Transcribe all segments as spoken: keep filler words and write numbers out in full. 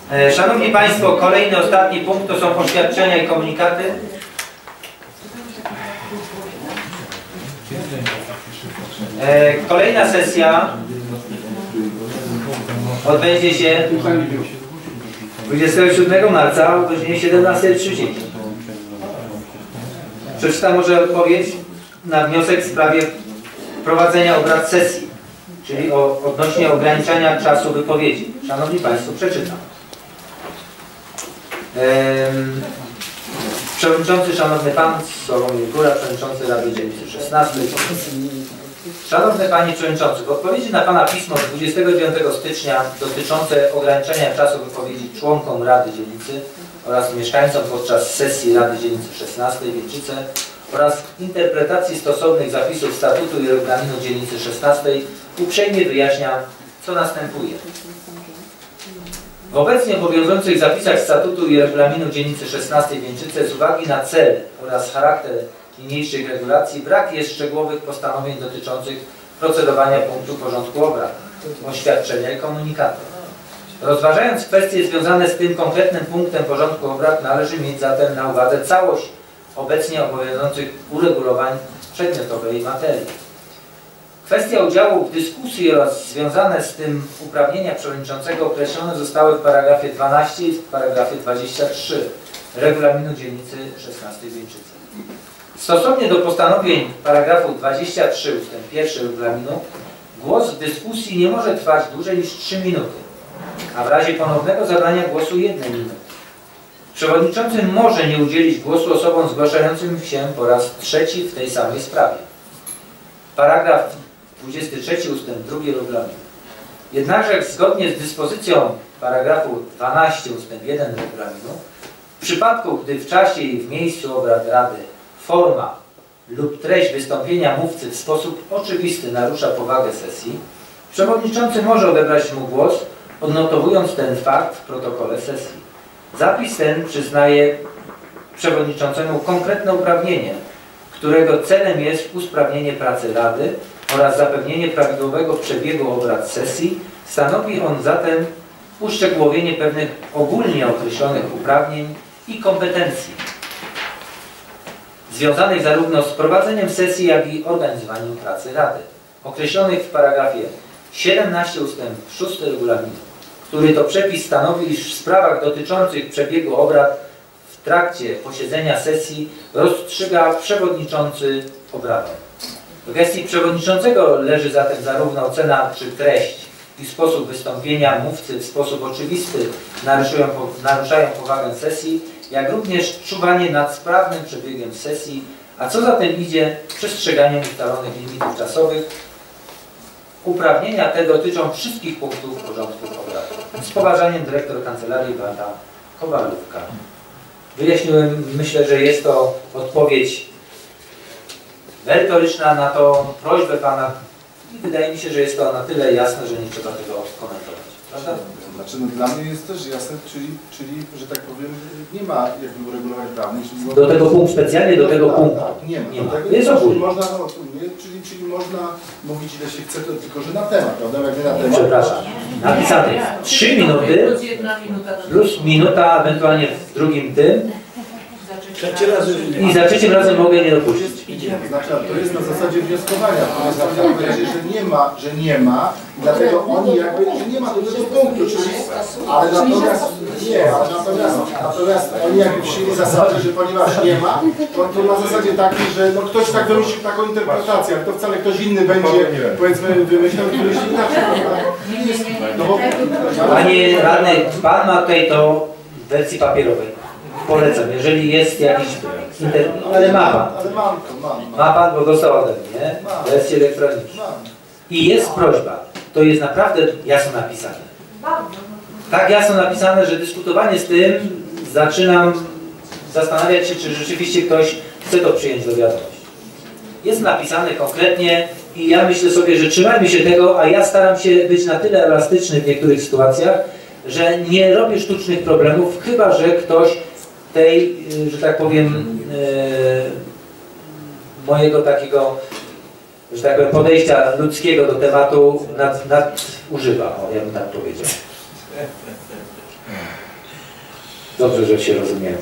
Szanowni Państwo, kolejny, ostatni punkt to są oświadczenia i komunikaty. Kolejna sesja odbędzie się dwudziestego siódmego marca o godzinie siedemnastej trzydzieści. Przeczytam może odpowiedź na wniosek w sprawie prowadzenia obrad sesji, czyli o, odnośnie ograniczania czasu wypowiedzi. Szanowni Państwo, przeczytam. Ehm, Przewodniczący, Szanowny Pan Sławomir Góra, Przewodniczący Rady Dzielnicy szesnastej. Szanowny Panie Przewodniczący, w odpowiedzi na Pana pismo z dwudziestego dziewiątego stycznia dotyczące ograniczenia czasu wypowiedzi członkom Rady Dzielnicy oraz mieszkańcom podczas sesji Rady Dzielnicy szesnastej Wilczyce oraz interpretacji stosownych zapisów statutu i regulaminu Dzielnicy szesnastej uprzejmie wyjaśniam, co następuje. W obecnie obowiązujących zapisach statutu i regulaminu Dzielnicy szesnastej Wilczyce z uwagi na cel oraz charakter niniejszych regulacji brak jest szczegółowych postanowień dotyczących procedowania punktu porządku obrad, oświadczenia i komunikatu. Rozważając kwestie związane z tym konkretnym punktem porządku obrad, należy mieć zatem na uwadze całość obecnie obowiązujących uregulowań przedmiotowej materii. Kwestia udziału w dyskusji oraz związane z tym uprawnienia przewodniczącego określone zostały w paragrafie dwunastym i w paragrafie dwudziestym trzecim regulaminu Dzielnicy szesnastej Wilczycy. Stosownie do postanowień paragrafu dwudziestego trzeciego ustęp pierwszy regulaminu głos w dyskusji nie może trwać dłużej niż trzy minuty, a w razie ponownego zabrania głosu jednej minuty. Przewodniczący może nie udzielić głosu osobom zgłaszającym się po raz trzeci w tej samej sprawie. Paragraf dwudziesty trzeci ustęp drugi regulaminu. Jednakże zgodnie z dyspozycją paragrafu dwunastego ustęp jeden regulaminu, w przypadku gdy w czasie i w miejscu obrad Rady forma lub treść wystąpienia mówcy w sposób oczywisty narusza powagę sesji, przewodniczący może odebrać mu głos, odnotowując ten fakt w protokole sesji. Zapis ten przyznaje przewodniczącemu konkretne uprawnienie, którego celem jest usprawnienie pracy Rady oraz zapewnienie prawidłowego przebiegu obrad sesji. Stanowi on zatem uszczegółowienie pewnych ogólnie określonych uprawnień i kompetencji związanych zarówno z prowadzeniem sesji, jak i organizowaniem pracy Rady, określonych w paragrafie siedemnastym ustęp szósty regulaminu, który to przepis stanowi, iż w sprawach dotyczących przebiegu obrad w trakcie posiedzenia sesji rozstrzyga przewodniczący obradom. W gestii przewodniczącego leży zatem zarówno ocena, czy treść i sposób wystąpienia mówcy w sposób oczywisty naruszają, naruszają powagę sesji, jak również czuwanie nad sprawnym przebiegiem sesji, a co za tym idzie, przestrzeganiem ustalonych limitów czasowych. Uprawnienia te dotyczą wszystkich punktów porządku obrad. Z poważaniem dyrektor kancelarii Beata Kowalówka. Wyjaśniłem, myślę, że jest to odpowiedź merytoryczna na tą prośbę Pana i wydaje mi się, że jest to na tyle jasne, że nie trzeba tego komentować. Prawda? Znaczy, no, dla mnie jest też jasne, czyli, czyli, że tak powiem, nie ma jakby uregulowań prawnych. Czyli do tego punktu, specjalnie do tego tak, punktu. Tak, nie ma. Nie ma. Tego, jest czyli, można, no, czyli, czyli można mówić ile się chce, to, tylko że na temat, prawda? Jak nie na temat. Przepraszam. Napisane jest trzy minuty plus minuta, ewentualnie w drugim tym. I za trzecim razem mogę nie dopuścić. Znaczy, to jest na zasadzie wnioskowania. To jest na zasadzie, że nie ma, że nie ma, dlatego oni jakby, że nie ma do tego punktu, czyli, ale natomiast, nie, ale natomiast, natomiast oni jakby przyjęli zasadę, że ponieważ nie ma, to, to na zasadzie takiej, że no ktoś tak wymyślił taką interpretację, ale to wcale ktoś inny będzie, powiedzmy, wymyślał któryś inaczej, no bo, Panie radny, Pan ma tutaj to w wersji papierowej. Polecam, jeżeli jest jakiś inter... ale ma Pan. Ale mam to, mam. Ma Pan, bo dostał ode mnie wersję elektroniczną. I jest prośba, to jest naprawdę jasno napisane. Tak jasno napisane, że dyskutowanie z tym zaczynam zastanawiać się, czy rzeczywiście ktoś chce to przyjąć do wiadomości. Jest napisane konkretnie i ja myślę sobie, że trzymajmy się tego, a ja staram się być na tyle elastyczny w niektórych sytuacjach, że nie robię sztucznych problemów, chyba że ktoś tej, że tak powiem, e, mojego takiego, że tak powiem, podejścia ludzkiego do tematu nad, nadużywa, o, ja bym tak powiedział. Dobrze, że się rozumiemy.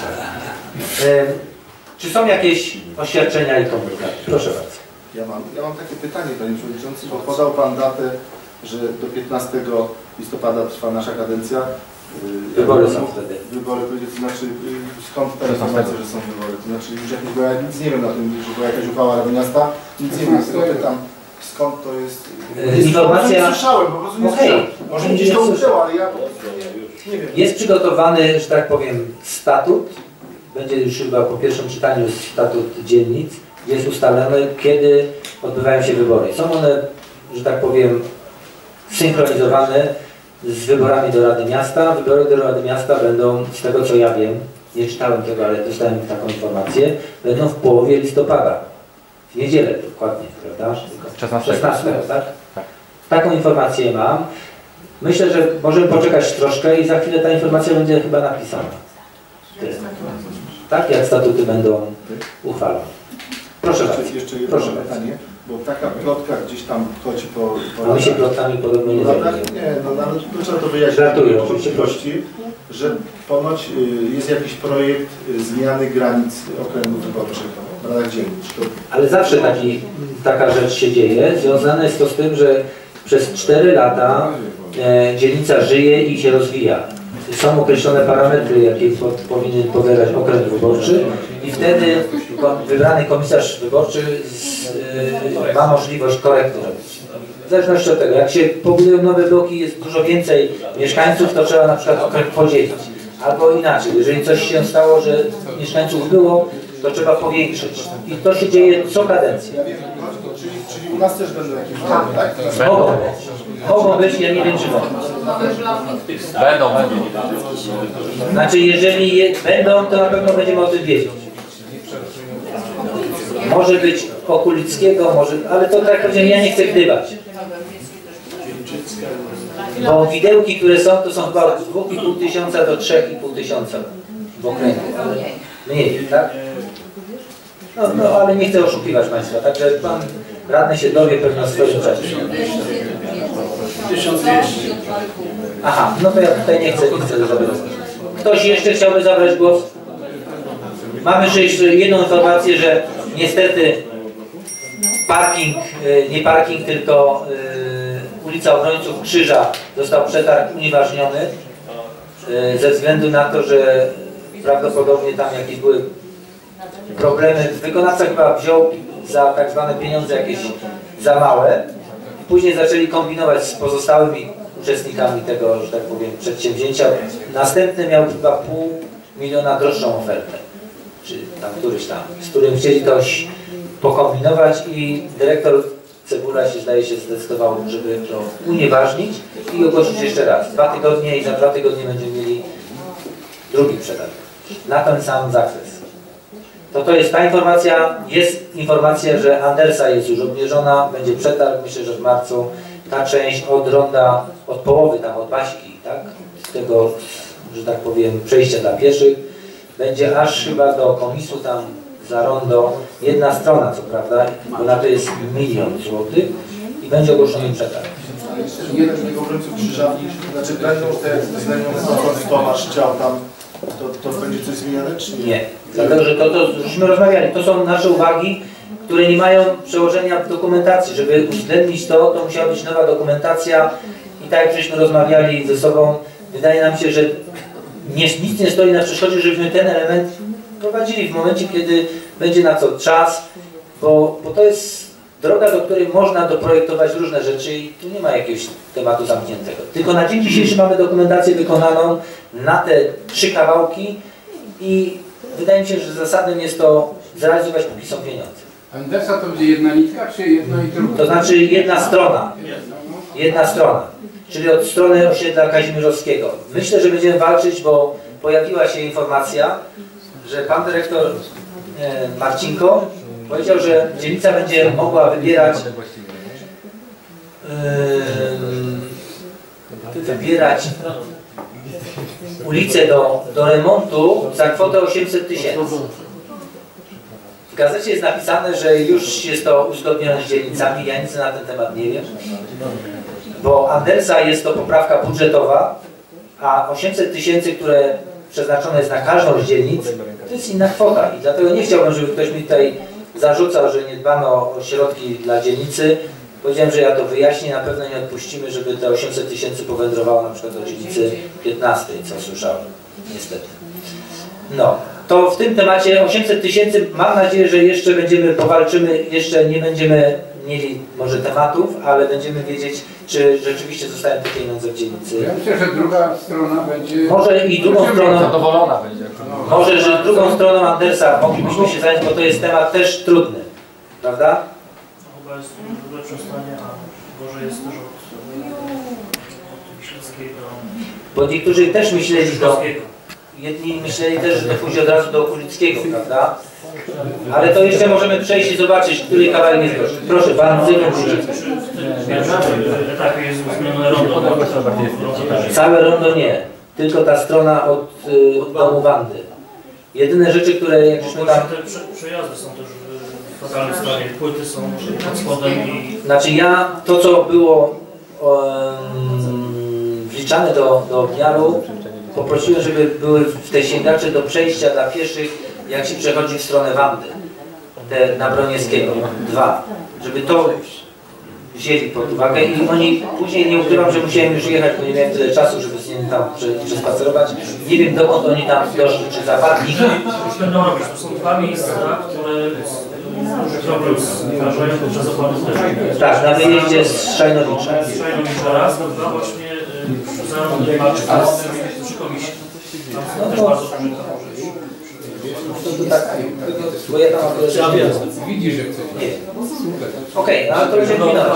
E, czy są jakieś oświadczenia i komunikaty? Proszę bardzo. Ja mam, ja mam takie pytanie, panie przewodniczący, bo podał pan datę, że do piętnastego listopada trwa nasza kadencja. Wybory są wtedy. Wybory, to znaczy skąd ta informacja, że są wybory? To znaczy już jakieś, bo ja nic nie wiem na tym, że była jakaś uchwała Rady Miasta, nic nie wiem, tylko pytam, skąd to jest. Yy, informacja. Nie słyszałem, po prostu nie okay. słyszałem. Może gdzieś to uczyło, ale ja po prostu nie, nie wiem. Jest przygotowany, że tak powiem, statut. Będzie już chyba po pierwszym czytaniu statut dzielnic. Jest ustalone, kiedy odbywają się wybory. Są one, że tak powiem, synchronizowane z wyborami do Rady Miasta. Wybory do Rady Miasta będą, z tego co ja wiem, nie czytałem tego, ale dostałem taką informację, będą w połowie listopada. W niedzielę dokładnie, prawda? szesnastego, tak? Tak. Taką informację mam. Myślę, że możemy poczekać troszkę i za chwilę ta informacja będzie chyba napisana. Tyle. Tak, jak statuty będą uchwalone. Proszę bardzo. Jeszcze, jeszcze jedno Proszę pytanie, bo taka plotka gdzieś tam chodzi po... A my się plotkami podobno nie no, zajmujemy. Nie, no, no ale to trzeba to wyjaśnić. Żartuję, po oczywiście. prości, że ponoć y, jest jakiś projekt y, zmiany granic okręgów wyborczych w radach dzielnic. To... Ale zawsze taki, taka rzecz się dzieje. Związane jest to z tym, że przez cztery lata e, dzielnica żyje i się rozwija. Są określone parametry, jakie po, powinien pobierać okręg wyborczy i wtedy ko, wybrany komisarz wyborczy z, y, ma możliwość korekty robić. W zależności od tego, jak się pobudują nowe bloki, jest dużo więcej mieszkańców, to trzeba na przykład okręg podzielić. Albo inaczej, jeżeli coś się stało, że mieszkańców było, to trzeba powiększyć. I to się dzieje co kadencję. Ja wiem, czyli, czyli u nas też będą jakieś wybory, tak? Mogą być. Mogą być, ja nie wiem czy mogą. Będą, będą. Znaczy, jeżeli je będą, to na pewno będziemy o tym wiedzieć. Może być Okulickiego, może, ale to tak jak powiedziałem, ja nie chcę gdybać. Bo widełki, które są, to są chyba od dwóch i pół tysiąca do trzech i pół tysiąca w okręgu. Mniej, tak? No, no, ale nie chcę oszukiwać Państwa, także Pan radny się dowie pewno w swoim czasie. tysiąc dwieście. Aha, no to ja tutaj nie chcę, nie chcę zabrać. Ktoś jeszcze chciałby zabrać głos? Mamy jeszcze jedną informację, że niestety parking, nie parking, tylko ulica Obrońców Krzyża został przetarg unieważniony ze względu na to, że prawdopodobnie tam jakieś były problemy. Wykonawca chyba wziął za tak zwane pieniądze jakieś za małe. Później zaczęli kombinować z pozostałymi uczestnikami tego, że tak powiem, przedsięwzięcia. Następny miał chyba pół miliona droższą ofertę, czy tam któryś tam, z którym chcieli coś pokombinować i dyrektor Cebula się zdaje się zdecydował, żeby to unieważnić i ogłosić jeszcze raz. Dwa tygodnie i za dwa tygodnie będziemy mieli drugi przetarg na ten sam zakres. To to jest ta informacja, jest informacja, że Andersa jest już obmierzona, będzie przetarg, myślę, że w marcu ta część od ronda, od połowy tam, od Baśki, tak? Z tego, że tak powiem, przejścia dla pieszych, będzie aż chyba do komisu tam za rondo jedna strona, co prawda, bo na to jest milion złotych i będzie ogłoszony przetarg. A jeszcze jeden z tego obrońców krzyża, znaczy będą te zdaniem Tomasz chciał tam, to, to będzie coś zmieniane, czy nie? Nie, dlatego że to, to żeśmy rozmawiali, to są nasze uwagi, które nie mają przełożenia w dokumentacji. Żeby uwzględnić to, to musiała być nowa dokumentacja i tak jak żeśmy rozmawiali ze sobą, wydaje nam się, że nie, nic nie stoi na przeszkodzie, żebyśmy ten element prowadzili w momencie, kiedy będzie na to czas, bo, bo to jest droga, do której można doprojektować różne rzeczy i tu nie ma jakiegoś tematu zamkniętego. Tylko na dzień dzisiejszy mamy dokumentację wykonaną na te trzy kawałki i wydaje mi się, że zasadnym jest to zrealizować, póki są pieniądze. Andersa to będzie jedna nitka, czy jedno i drugie? To znaczy jedna strona. Jedna strona. Czyli od strony osiedla Kazimierzowskiego. Myślę, że będziemy walczyć, bo pojawiła się informacja, że pan dyrektor e, Marcinko powiedział, że dzielnica będzie mogła wybierać yy, wybierać ulicę do, do remontu za kwotę osiemset tysięcy. W gazecie jest napisane, że już jest to uzgodnione z dzielnicami, ja nic na ten temat nie wiem. bo Andersa jest to poprawka budżetowa, a osiemset tysięcy, które przeznaczone jest na każdą z dzielnic, to jest inna kwota i dlatego nie chciałbym, żeby ktoś mi tutaj zarzucał, że nie dbano o środki dla dzielnicy. Powiedziałem, że ja to wyjaśnię, na pewno nie odpuścimy, żeby te osiemset tysięcy powędrowało na przykład do dzielnicy piętnastej, co słyszałem, niestety. No, to w tym temacie osiemset tysięcy, mam nadzieję, że jeszcze będziemy, powalczymy, jeszcze nie będziemy mieli może tematów, ale będziemy wiedzieć, czy rzeczywiście zostają te pieniądze w dzielnicy. Ja myślę, że druga strona będzie... Może i drugą stroną... Zadowolona będzie. Może, że drugą stroną Andersa moglibyśmy się zająć, bo to jest temat też trudny, prawda? Chyba jest w lepszym stanie, a gorzej jest też od, od Wiśleckiego. Bo niektórzy też myśleli do... Śląskiego. Jedni myśleli też, że to pójdzie od razu do Okulickiego, prawda? Ale to jeszcze możemy przejść i zobaczyć, który kawałek jest gorszy. Proszę, pan Zygmunt Kuczyk. W pierwszym etapie jest zmienione rondo. Całe rondo nie, tylko ta strona od, y, od domu Wandy. Jedyne rzeczy, które jak żeśmy tam... Te prze, przejazdy są też w fatalnym stanie. Płyty są pod spodem i... Znaczy ja, to co było um, wliczane do, do obmiaru, poprosiłem, żeby były w te sięgacze do przejścia dla pieszych, jak się przechodzi w stronę Wandy, te na Broniewskiego, dwa, żeby to wzięli pod uwagę i oni, później nie ukrywam, że musiałem już jechać, bo nie miałem tyle czasu, żeby z nimi tam prze, przespacerować. Nie wiem, dokąd oni tam doszli, czy zapadli. Już będą robić. To są dwa miejsca, które duży problem zdarzają podczas opłatu też. Tak, na wyjeździe z Szajnowicza. Z Szajnowicza raz, no dwa właśnie y, za Maczka przy komisji. Tam też bardzo duży Bo ja tam akurat... Widzi, że chce. Nie. Okej, okay, ale to już jest minąć.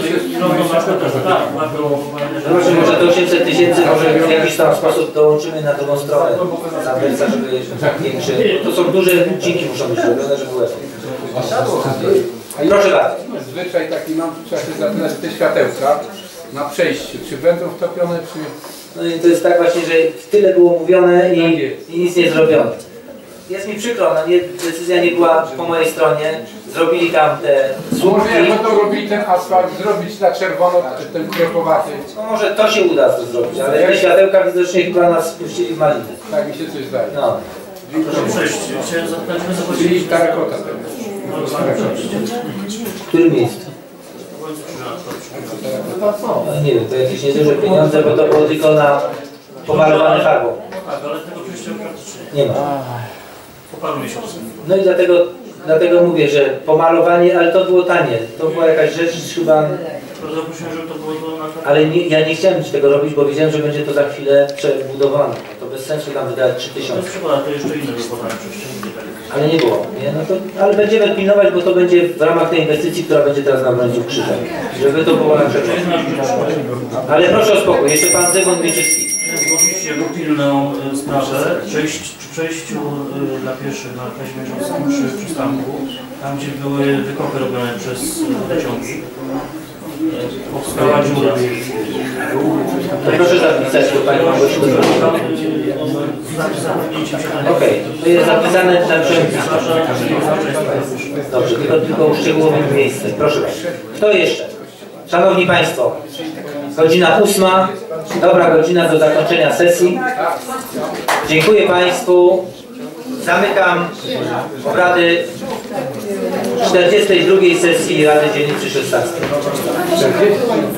Proszę, może to osiemset tysięcy, może w jakiś tam sposób dołączymy na drugą stronę Andersa, żeby większe... To są duże cinki, muszą być robione, żeby były. Proszę bardzo. Zwyczaj taki mam, trzeba się zapytać te światełka na przejściu, czy będą wtopione, czy nie? No i to jest tak właśnie, że tyle było mówione i, i nic nie zrobiono. Jest mi przykro, no nie, decyzja nie była po mojej stronie. Zrobili tam te słupki. Może jak będą robili ten asfalt, zrobić na czerwono, czy ten krepowaty. No może to się uda to zrobić, ale te światełka widocznie chyba nas spuścili w maliny. Tak mi się coś zdaje. No. Proszę przejść. Chciałem zapytać, my Czyli zobaczyliśmy... tarakota. W którym miejscu? No, nie wiem, to jakieś nieduże pieniądze, bo to było tylko na pomalowane farbą. Tak, ale tego przejścia praktycznie Nie ma. po paru miesiącach. No i dlatego, dlatego mówię, że pomalowanie, ale to było tanie. To była jakaś rzecz chyba... Bardzo prosiłem, żeby to było to na... Ale nie, ja nie chciałem tego robić, bo wiedziałem, że będzie to za chwilę przebudowane. To bez sensu tam wydać trzy To tysiące. jest przykład, to jeszcze inne wykonane przejście. Ale nie było. Nie? No to, ale będziemy pilnować, bo to będzie w ramach tej inwestycji, która będzie teraz na Brądziu w Krzyżach. Żeby to było na przykład. Ale proszę o spokój. Jeszcze pan Zygmunt Mieczycki. Zgłosić jako pilną y, sprawę przejść, przy przejściu y, dla pieszych na Kaźmierzowskim przy przystanku, tam gdzie były wykopy robione przez y, wyciągi, y, powstała dziura. To proszę zapisać, bo pani Małgosiu do Okej, to jest zapisane na przepis. Dobrze, tylko, tylko uszczegółowić miejsce. Proszę bardzo. Kto jeszcze? Szanowni Państwo, godzina ósma, dobra godzina do zakończenia sesji. Dziękuję Państwu. Zamykam obrady czterdziestej drugiej sesji Rady Dzielnicy szesnastej.